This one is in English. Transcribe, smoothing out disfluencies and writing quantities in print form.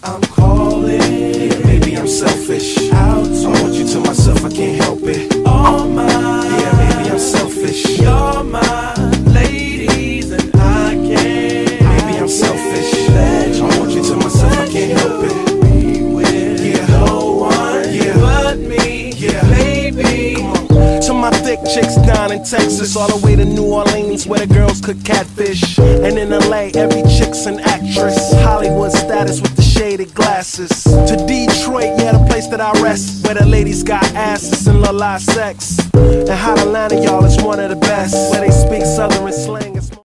I'm calling. Yeah, maybe I'm selfish. I want you to myself, I can't help it. All mine. Yeah, maybe I'm selfish. You're my ladies and I can't. Maybe I'm selfish. I want you to myself, I can't help it. Be with no one but me. Yeah, baby. Come on. To my thick chicks down in Texas, all the way to New Orleans where the girls cook catfish. And in LA, every chick's an actress. Hollywood status with the shaded glasses. To Detroit, yeah, the place that I rest, where the ladies got asses and la la sex. And Hot Atlanta, y'all, is one of the best, where they speak Southern slang.